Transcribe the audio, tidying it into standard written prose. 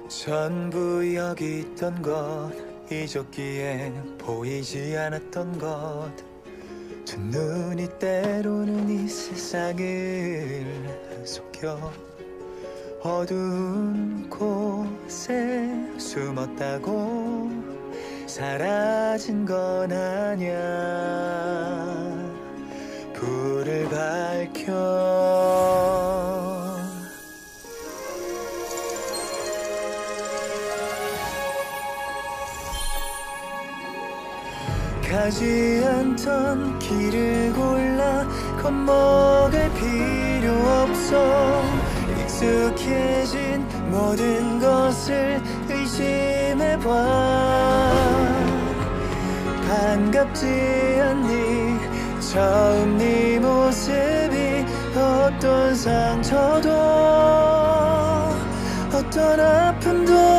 전부 여기 있던 것, 잊었기엔 보이지 않았던 것, 두 눈이 때로는 이 세상을 속여 어두운 곳에 숨었다고 사라진 건 아냐. 불을 밝혀 가지 않던 길을 골라 겁먹을 필요 없어. 익숙해진 모든 것을 의심해봐. 반갑지 않니? 처음 네 모습이 어떤 상처도 어떤 아픔도